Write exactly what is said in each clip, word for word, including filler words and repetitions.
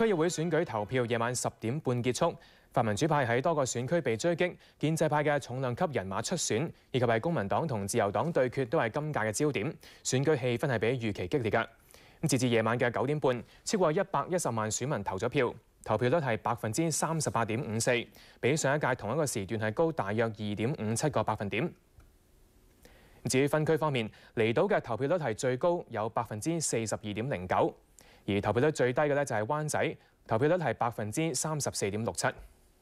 區議會選舉投票夜晚十點半結束，泛民主派喺多個選區被追擊，建制派嘅重量級人馬出選，以及係公民黨同自由黨對決都係今屆嘅焦點。選舉氣氛係比預期激烈嘅。咁截至夜晚嘅九點半，超過一百一十萬選民投咗票，投票率係百分之三十八點五四，比上一屆同一個時段係高大約二點五七個百分點。至於分區方面，離島嘅投票率係最高，有百分之四十二點零九，而投票率最低嘅咧就係灣仔，投票率係百分之三十四點六七。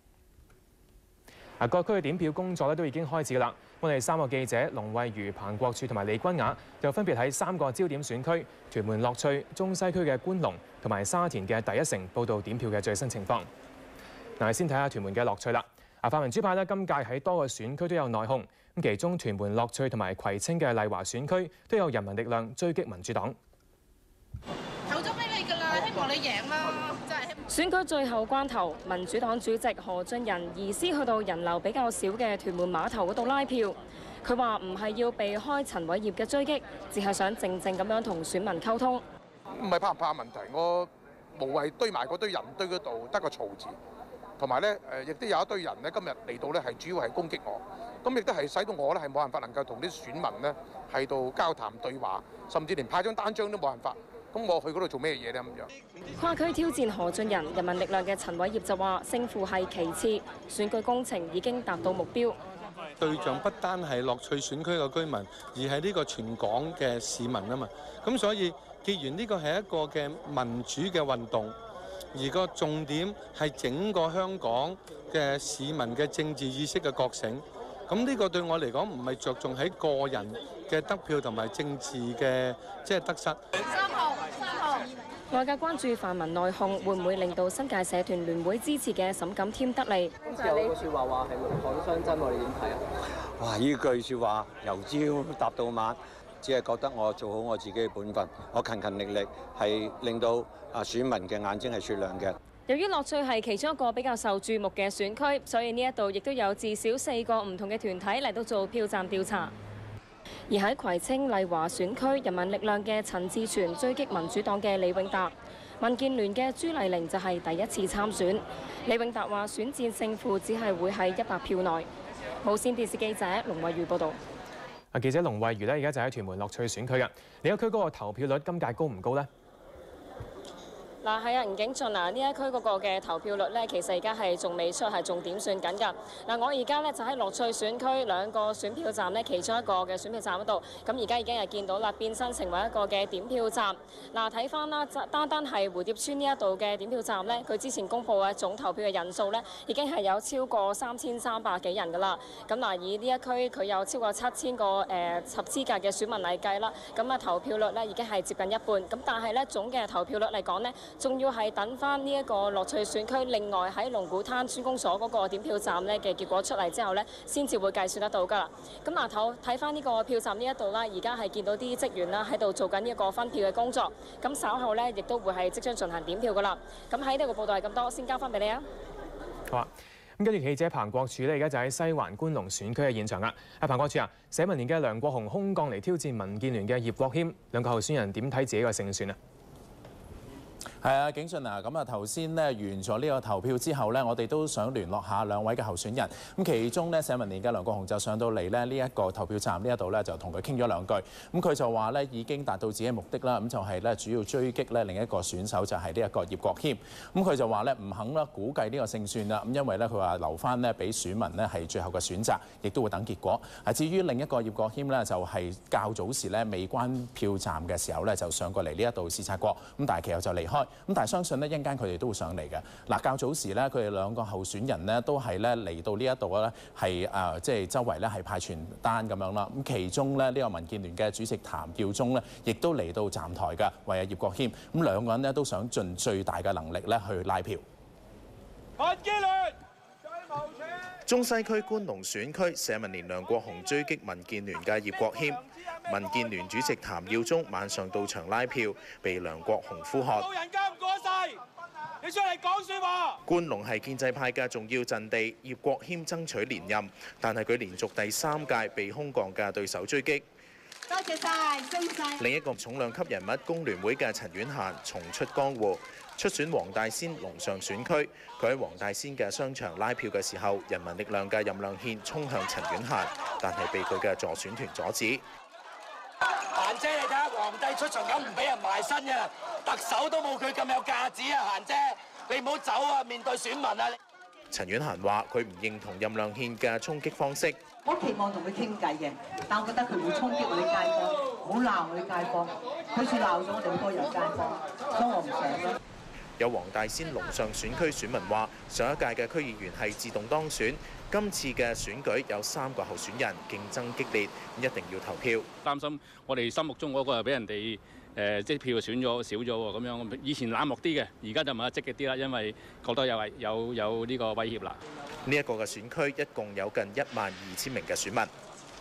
啊，各區嘅點票工作咧都已經開始㗎啦。我哋三個記者龍慧如、彭國柱同埋李君雅，就分別喺三個焦點選區屯門樂趣、中西區嘅觀龍同埋沙田嘅第一城報道點票嘅最新情況。嗱，先睇下屯門嘅樂趣啦。啊，泛民主派咧今屆喺多個選區都有內訌，咁其中屯門樂趣同埋葵青嘅麗華選區都有人民力量追擊民主黨。 投咗俾你㗎啦，希望你贏啦！真係。 選舉最後關頭，民主黨主席何俊仁移師去到人流比較少嘅屯門碼頭嗰度拉票。佢話唔係要避開陳偉業嘅追擊，只係想靜靜咁樣同選民溝通。 唔係怕唔怕問題，我無謂堆埋嗰堆人堆嗰度得個嘈字。同埋咧，誒亦都有一堆人咧，今日嚟到咧係主要係攻擊我，咁亦都係使到我咧係冇辦法能夠同啲選民咧喺度交談對話，甚至連派張單張都冇辦法。咁我去嗰度做咩嘢咧咁樣？ 跨區挑戰何俊仁、人民力量嘅陳偉業就話：勝負係其次，選舉工程已經達到目標。 對象不單係樂趣選區嘅居民，而係呢個全港嘅市民啊嘛。咁所以，既然呢個係一個嘅民主嘅運動。而個重點係整個香港嘅市民嘅政治意識嘅覺醒，咁呢個對我嚟講唔係着重喺個人嘅得票同埋政治嘅即係得失。 三號，三號。 外界關注泛民內訌會唔會令到新界社團聯會支持嘅沈錦添得利。 有個説話話係鋁箔相爭，我哋點睇啊？ 哇！呢句説話由朝答到晚。只係覺得我做好我自己嘅本分，我勤勤力力係令到啊選民嘅眼睛係雪亮嘅。 由於樂趣係其中一個比較受注目嘅選區，所以呢一度亦都有至少四個唔同嘅團體嚟到做票站調查。而喺葵青麗華選區，人民力量嘅陳志全追擊民主黨嘅李永達，民建聯嘅朱麗玲就係第一次參選。李永達話選戰勝負只係會喺一百票內。無線電視記者龍慧如報導。 啊！記者龍慧如咧，而家就喺屯門樂趣選區嘅。你嗰區嗰個投票率今屆高唔高呢？ 嗱，係啊，吳景俊啊，呢一區嗰個嘅投票率咧，其實而家係仲未出，係仲點算緊㗎。嗱，我而家咧就喺樂趣選區兩個選票站咧，其中一個嘅選票站嗰度，咁而家已經係見到啦，變身成為一個嘅點票站。嗱，睇翻啦，單單係蝴蝶村呢一度嘅點票站咧，佢之前公佈嘅總投票嘅人數咧，已經係有超過三千三百幾人㗎啦。咁嗱，以呢一區佢有超過七千個誒合資格嘅選民嚟計啦，咁啊投票率咧已經係接近一半。咁但係咧總嘅投票率嚟講咧，仲要係等翻呢一個樂趣選區，另外喺龍鼓灘專公所嗰個點票站呢嘅結果出嚟之後呢，先至會計算得到㗎啦。咁嗱，睇睇翻呢個票站呢一度啦，而家係見到啲職員啦喺度做緊呢一個分票嘅工作。咁稍後呢，亦都會係即將進行點票㗎啦。咁喺呢個報道係咁多，先交翻俾你啊。 好啊。咁跟住記者彭國柱呢，而家就喺西環觀龍選區嘅現場啦。阿彭國柱啊，社民連嘅梁國雄空降嚟挑戰民建聯嘅葉國謙，兩個候選人點睇自己嘅勝算啊？ 係啊，景俊啊，咁啊頭先咧完咗呢個投票之後咧，我哋都想聯絡下兩位嘅候選人。咁其中咧，社民連嘅梁國雄就上到嚟咧呢一個投票站呢一度咧，就同佢傾咗兩句。咁佢就話咧已經達到自己嘅目的啦，咁就係咧主要追擊咧另一個選手就係呢一個葉國謙。咁佢就話咧唔肯啦估計呢個勝算啦，咁因為咧佢話留翻咧俾選民咧係最後嘅選擇，亦都會等結果。係至於另一個葉國謙咧，就係較早時咧未關票站嘅時候咧就上過嚟呢一度視察過，咁但係其後就離開。咁但係相信咧，一陣間佢哋都會上嚟嘅。嗱，較早時咧，佢哋兩個候選人咧都係咧嚟到呢一度咧，係誒即係周圍咧係派傳單咁樣啦。咁其中咧呢個民建聯嘅主席譚耀宗咧，亦都嚟到站台嘅，為阿葉國謙。咁兩個人咧都想盡最大嘅能力咧去拉票。 民建聯最無耻。 中西區觀龍選區，社民連梁國雄追擊民建聯嘅葉國謙。民建聯主席譚耀宗晚上到場拉票，被梁國雄呼喝。 老人家唔過世，你出嚟講説話。 觀龍係建制派嘅重要陣地，葉國謙爭取連任，但係佢連續第三屆被空降嘅對手追擊。 多謝晒，多謝。 另一個重量級人物工聯會嘅陳婉嫻重出江湖。 出選黃大仙龍上選區。佢喺黃大仙嘅商場拉票嘅時候，人民力量嘅任亮憲衝向陳婉嫻，但係被佢嘅助選團阻止。 嫻姐，你睇下皇帝出場咁唔俾人埋身嘅，特首都冇佢咁有架子啊！嫻姐，你唔好走啊！面對選民啊！ 陳婉嫻話：佢唔認同任亮憲嘅衝擊方式。 我期望同佢傾偈嘅，但我覺得佢會衝擊我啲街坊，好鬧我啲街坊。佢似鬧咗我哋好多人街坊，所以我唔想咯。 有黃大仙龍上選區選民話：上一屆嘅區議員係自動當選，今次嘅選舉有三個候選人競爭激烈，一定要投票。 擔心我哋心目中嗰個又俾人哋誒即係票選咗少咗喎，咁樣以前冷漠啲嘅，而家就咪積極啲啦，因為覺得有係有有呢個威脅啦。 呢一個嘅選區一共有近一萬二千名嘅選民。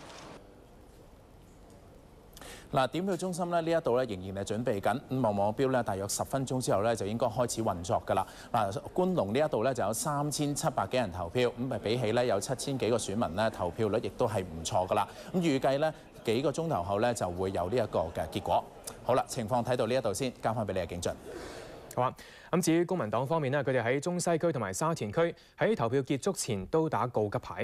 嗱，點票中心咧呢一度咧仍然係準備緊，咁望望標咧，大約十分鐘之後咧就應該開始運作㗎啦。嗱，觀龍呢一度咧就有三千七百幾人投票，咁誒比起咧有七千幾個選民咧，投票率亦都係唔錯㗎啦。咁預計咧幾個鐘頭後咧就會有呢一個嘅結果。好啦，情況睇到呢一度先，交翻俾你啊，景俊。 好啊，咁至於公民黨方面呢，佢哋喺中西區同埋沙田區喺投票結束前都打告急牌。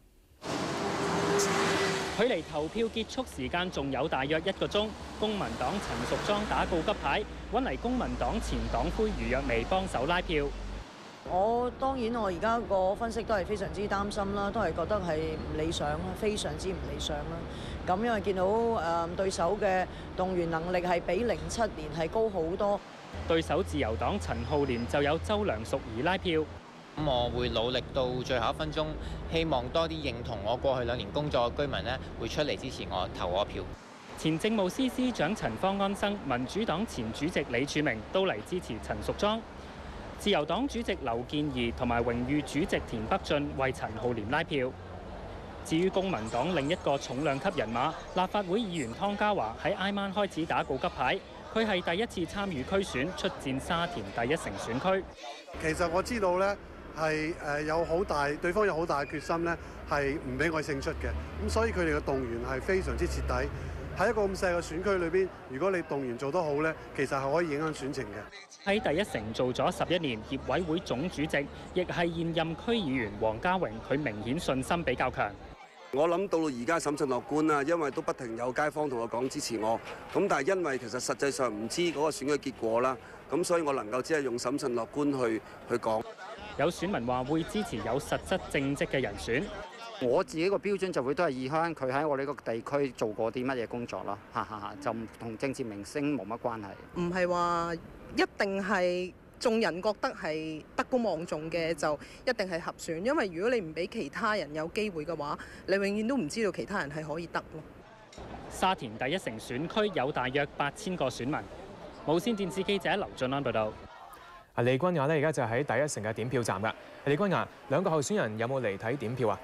距離投票結束時間仲有大約一個鐘，公民黨陳淑莊打告急牌，揾嚟公民黨前黨魁余若薇幫手拉票。 我當然我而家個分析都係非常之擔心啦，都係覺得係唔理想啦，非常之唔理想啦。咁因為見到誒、呃、對手嘅動員能力係比零七年係高好多。 對手自由黨陳浩濂就有周梁淑怡拉票。 咁我會努力到最後一分鐘，希望多啲認同我過去兩年工作嘅居民呢，會出嚟支持我投我票。 前政務司司長陳方安生、民主黨前主席李柱銘都嚟支持陳淑莊。自由黨主席劉健儀同埋榮譽主席田北俊為陳浩濂拉票。至於公民黨另一個重量級人馬，立法會議員湯家驊喺挨晚開始打告急牌。佢係第一次參與區選，出戰沙田第一城選區。 其實我知道咧，係誒有好大對方有好大嘅決心咧，係唔俾我勝出嘅。咁所以佢哋嘅動員係非常之徹底。喺一個咁細嘅選區裏邊，如果你動員做得好咧，其實係可以影響選情嘅。 喺第一城做咗十一年協委會總主席，亦係現任區議員黃家榮，佢明顯信心比較強。 我諗到而家審慎樂觀啦，因為都不停有街坊同我講支持我，咁但係因為其實實際上唔知嗰個選舉結果啦，咁所以我能夠只係用審慎樂觀去去講。 有選民話會支持有實質政績嘅人選。 我自己個標準就會都係以香佢喺我呢個地區做過啲乜嘢工作咯，哈哈哈，就同政治明星冇乜關係。 唔係話一定係。眾人覺得係德高望重嘅，就一定係合選，因為如果你唔俾其他人有機會嘅話，你永遠都唔知道其他人係可以得咯。 沙田第一城選區有大約八千個選民。無線電視記者劉俊安報道。 啊，李君雅呢，而家就喺第一城嘅點票站㗎。李君雅，兩個候選人有冇嚟睇點票啊？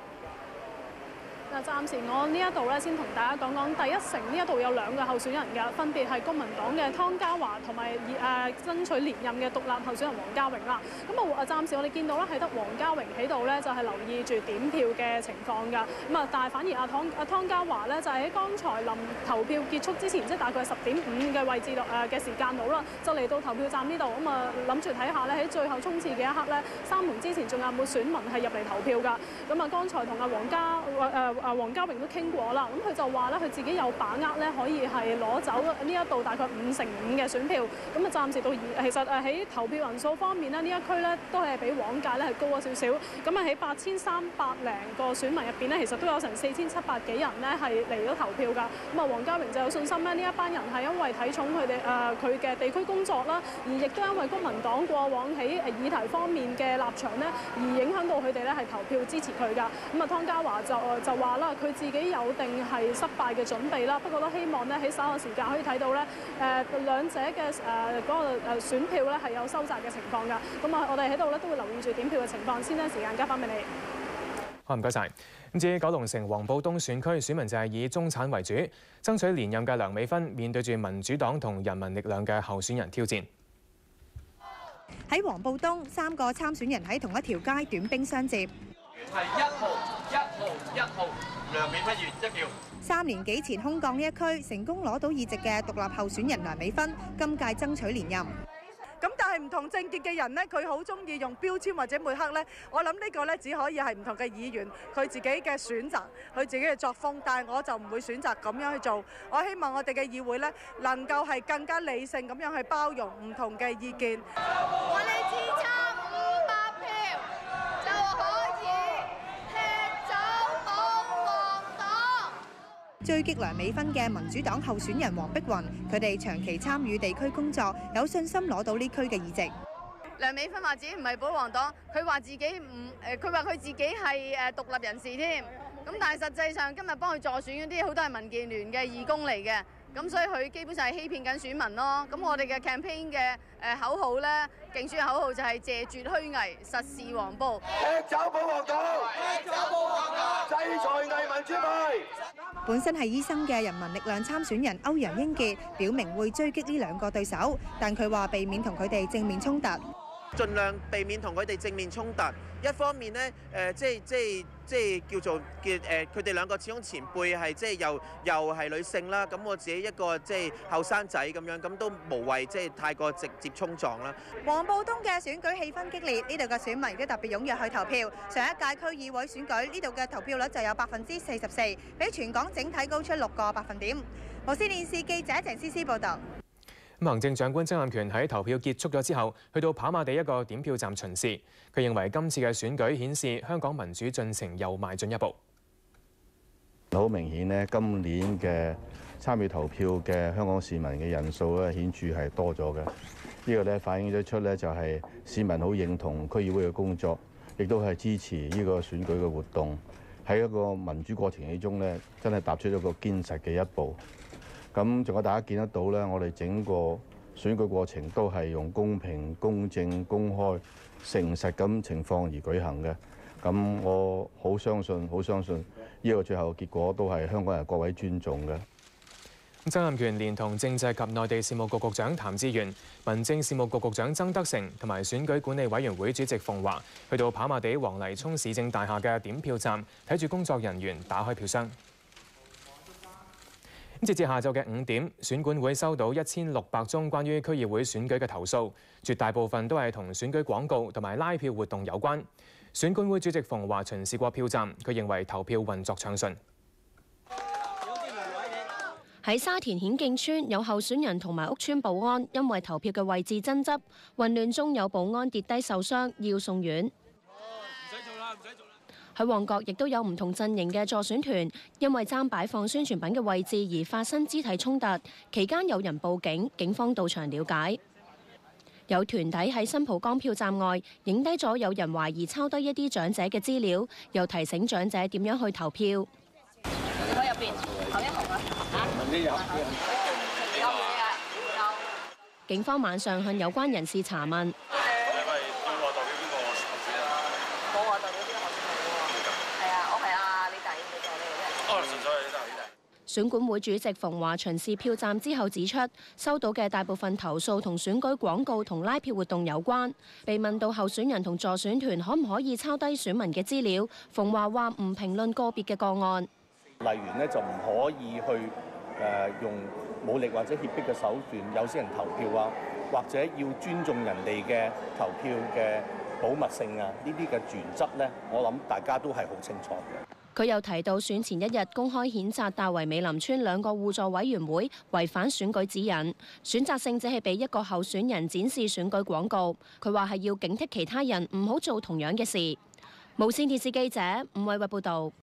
嗱，暫時我呢一度咧，先同大家講講第一城呢一度有兩個候選人嘅，分別係公民黨嘅湯家驊同埋誒爭取連任嘅獨立候選人黃家榮啦。咁啊，暫時我哋見到咧係得黃家榮喺度咧，就係留意住點票嘅情況㗎。咁啊，但係反而阿湯阿湯家驊咧，就係喺剛才臨投票結束之前，即係大概十點五嘅位置度誒嘅時間到啦，就嚟到投票站呢度。咁啊，諗住睇下咧喺最後衝刺嘅一刻咧，閂門之前仲有冇選民係入嚟投票㗎？咁啊，剛才同阿黃家誒誒黃家榮都傾過啦，咁佢就話咧，佢自己有把握咧，可以係攞走呢一度大概五成五嘅選票。咁啊，暫時到而其實誒喺投票人數方面呢，呢一區咧都係比往屆咧係高咗少少。咁啊，喺八千三百零個選民入邊咧，其實都有成四千七百幾人咧係嚟咗投票㗎。咁啊，黃家榮就有信心咧，呢一班人係因為睇重佢哋誒佢嘅地區工作啦，而亦都因為公民黨過往喺誒議題方面嘅立場咧，而影響到佢哋咧係投票支持佢㗎。咁啊，湯家驊就就話啦，佢自己有定係失敗嘅準備啦，不過都希望咧喺稍後時間可以睇到咧誒兩者嘅誒嗰個誒選票咧係有收窄嘅情況㗎。咁啊，我哋喺度咧都會留意住點票嘅情況，先將時間交翻俾你。 好，唔該晒。咁至於九龍城黃埔東選區選民就係以中產為主，爭取連任嘅梁美芬面對住民主黨同人民力量嘅候選人挑戰。 喺黃埔東，三個參選人喺同一條街短兵相接。 係一號、一號、一號，梁美芬議員一票。 三年幾前空降呢一區，成功攞到議席嘅獨立候選人梁美芬，今屆爭取連任。 咁但係為唔同政見嘅人呢，佢好中意用標籤或者抹黑呢。我諗呢個呢，只可以係唔同嘅議員佢自己嘅選擇，佢自己嘅作風。但係我就唔會選擇咁樣去做。我希望我哋嘅議會呢，能夠係更加理性咁樣去包容唔同嘅意見。 我哋支撐五百票就可以踢走保皇黨。 追擊梁美芬嘅民主黨候選人黃碧雲，佢哋長期參與地區工作，有信心攞到呢區嘅議席。 梁美芬話自己唔係保皇黨，佢話自己唔誒，佢話佢自己係誒獨立人士添。咁但係實際上今日幫佢助選嗰啲好多係民建聯嘅義工嚟嘅，咁所以佢基本上係欺騙緊選民咯。咁我哋嘅 campaign 嘅誒口號咧，競選口號就係謝絕虛偽，實事黃暴， 踢走保皇黨，踢走保皇黨，制裁偽民主派。 本身係醫生嘅人民力量參選人歐陽英傑表明會追擊呢兩個對手，但佢話避免同佢哋正面衝突。 盡量避免同佢哋正面衝突。一方面呢，誒、呃、即係即係即係叫做叫誒，佢哋兩個始終前輩係即係又又係女性啦。咁我自己一個即係後生仔咁樣，咁都無謂即係太過直接衝撞啦。 黃埔東嘅選舉氣氛激烈，呢度嘅選民亦都特別踴躍去投票。上一屆區議會選舉呢度嘅投票率就有百分之四十四，比全港整體高出六個百分點。無線電視記者鄭思思報導。 行政長官曾蔭權喺投票結束咗之後，去到跑馬地一個點票站巡視。佢認為今次嘅選舉顯示香港民主進程又邁進一步。 好明顯呢，今年嘅參與投票嘅香港市民嘅人數咧，顯著係多咗嘅。呢個咧反映咗出咧，就係市民好認同區議會嘅工作，亦都係支持呢個選舉嘅活動。喺一個民主過程之中咧，真係踏出咗個堅實嘅一步。咁仲有大家見得到咧，我哋整個選舉過程都係用公平、公正、公開、誠實咁情況而舉行嘅。咁我好相信，好相信呢個最後結果都係香港人各位尊重嘅。 曾蔭權連同政制及內地事務局局長譚志源、民政事務局局長曾德成同埋選舉管理委員會主席馮華，去到跑馬地黃泥涌市政大廈嘅點票站，睇住工作人員打開票箱。截至下晝嘅五點，選管會收到一千六百宗關於區議會選舉嘅投訴，絕大部分都係同選舉廣告同埋拉票活動有關。選管會主席馮華巡視過票站，佢認為投票運作暢順。 喺沙田顯徑村有候選人同埋屋邨保安因為投票嘅位置爭執，混亂中有保安跌低受傷，要送院。喺旺角亦都有唔同陣營嘅助選團，因為爭擺放宣傳品嘅位置而發生肢體衝突，期間有人報警，警方到場了解。有團體喺新蒲崗票站外影低咗有人懷疑抄低一啲長者嘅資料，又提醒長者點樣去投票。 我入邊投一紅啊！ 警方晚上向有關人士查問。選管會主席馮華巡視票站之後指出，收到嘅大部分投訴同選舉廣告同拉票活動有關。被問到候選人同助選團可唔可以抄低選民嘅資料，馮華話唔評論個別嘅個案。 例如呢，就唔可以去誒、呃、用武力或者脅迫嘅手段誘使人投票啊，或者要尊重人哋嘅投票嘅保密性啊，呢啲嘅原則呢，我諗大家都係好清楚嘅。 佢又提到選前一日公開譴責大圍美林村兩個互助委員會違反選舉指引，選擇性只係俾一個候選人展示選舉廣告。佢話係要警惕其他人唔好做同樣嘅事。無線電視記者伍偉偉報導。